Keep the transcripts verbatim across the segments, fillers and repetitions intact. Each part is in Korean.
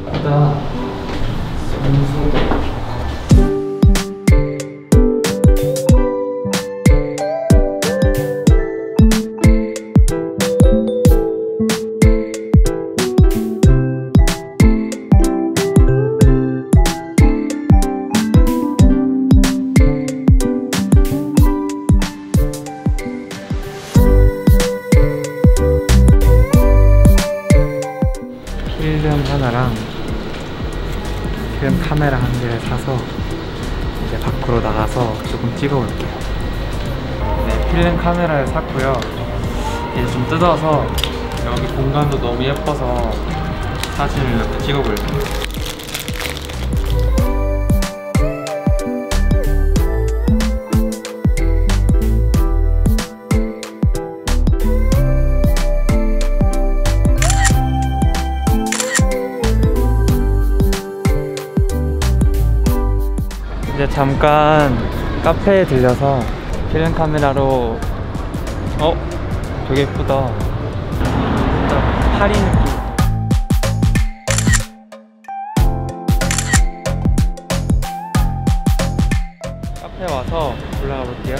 예쁘다. 성소대. 필름 하나랑 필름 카메라 한 개를 사서 이제 밖으로 나가서 조금 찍어볼게요. 네, 필름 카메라를 샀고요. 이제 좀 뜯어서 여기 공간도 너무 예뻐서 사진을 이렇게 찍어볼게요. 이제 잠깐 카페에 들려서 필름 카메라로 어? 되게 예쁘다. 진짜 파리 느낌. 카페에 와서 올라가 볼게요.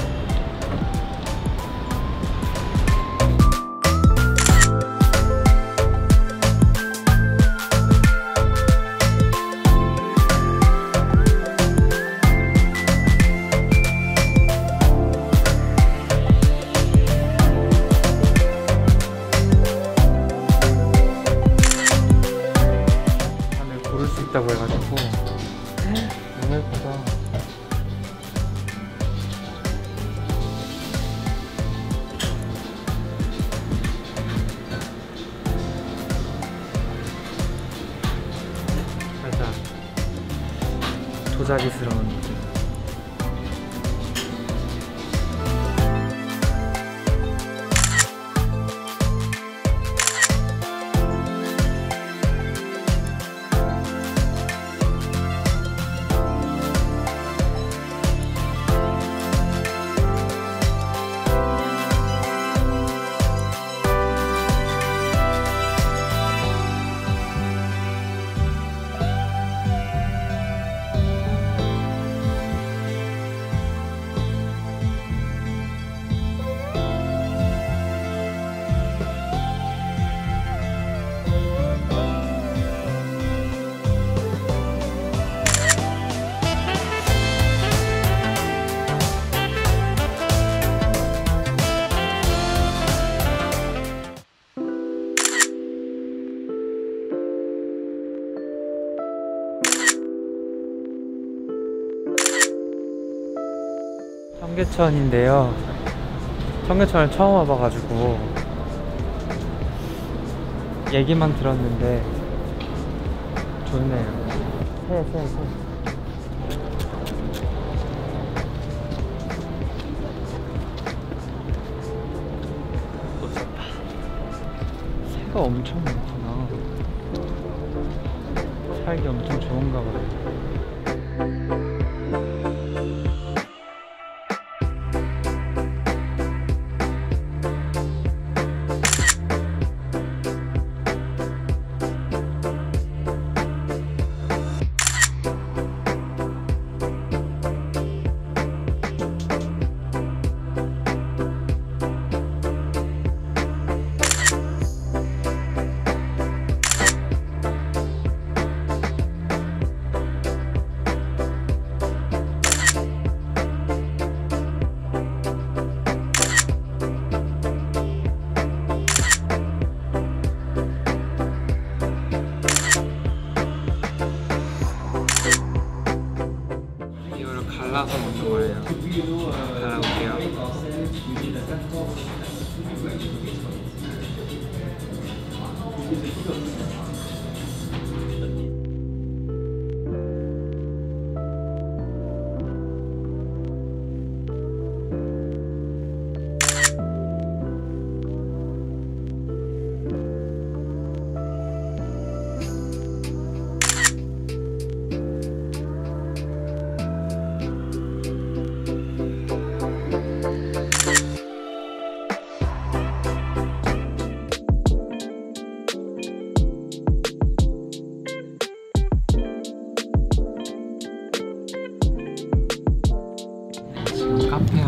볼 수 있다고 해가지고 너무 예쁘다. 살짝 도자기스러운 느낌. 청계천인데요. 청계천을 처음 와봐가지고 얘기만 들었는데 좋네요. 새, 새, 새. 놓쳤다. 새가 엄청 많구나. 살기 엄청 좋은가 봐요. 갈라서 먹는 거예요. 갈아볼게요.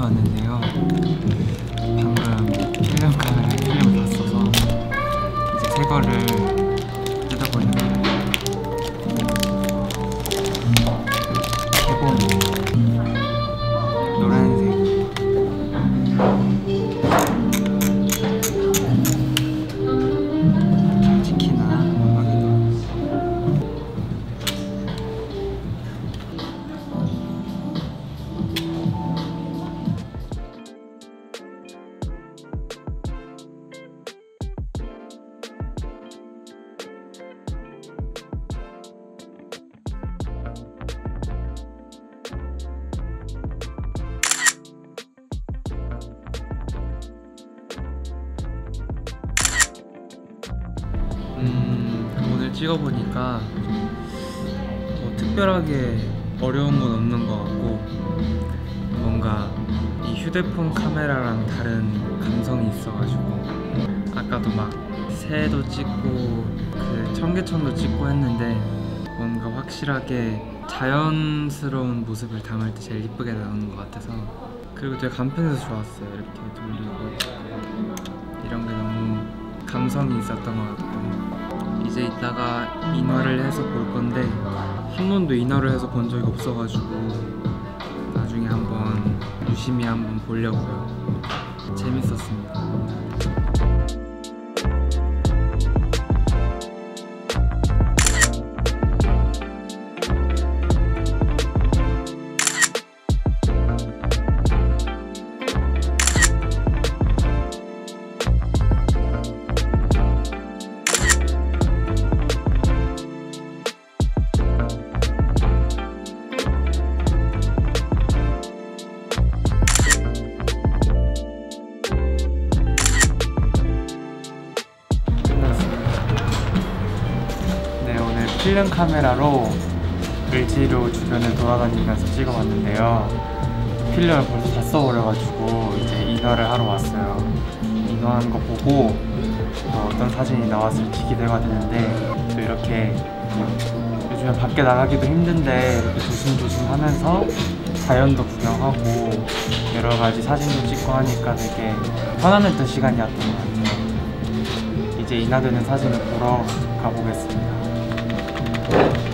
왔는데요. 방금 필름 카메라에 필름을 다 써서 이제 새 거를 뜯어보는 거예요. 개봉 노란색. 잘 찍히나 한번 확인해. 음, 오늘 찍어보니까 뭐 특별하게 어려운 건 없는 것 같고 뭔가 이 휴대폰 카메라랑 다른 감성이 있어가지고 아까도 막 새도 찍고 그 청계천도 찍고 했는데 뭔가 확실하게 자연스러운 모습을 담을 때 제일 이쁘게 나오는 것 같아서, 그리고 되게 간편해서 좋았어요. 이렇게 돌리고 이런 게 너무 감성이 있었던 것 같고, 이제 이따가 인화를 해서 볼 건데 한 번도 인화를 해서 본 적이 없어가지고 나중에 한번 유심히 한번 보려고요. 재밌었습니다. 필름 카메라로 을지로 주변을 돌아다니면서 찍어봤는데요. 필름을 벌써 다 써버려가지고 이제 인화를 하러 왔어요. 인화하는 거 보고 또 어떤 사진이 나왔을지 기대가 되는데, 또 이렇게 요즘에 밖에 나가기도 힘든데 이렇게 조심조심 하면서 자연도 구경하고 여러가지 사진도 찍고 하니까 되게 편안했던 시간이었던 것 같아요. 이제 인화되는 사진을 보러 가보겠습니다.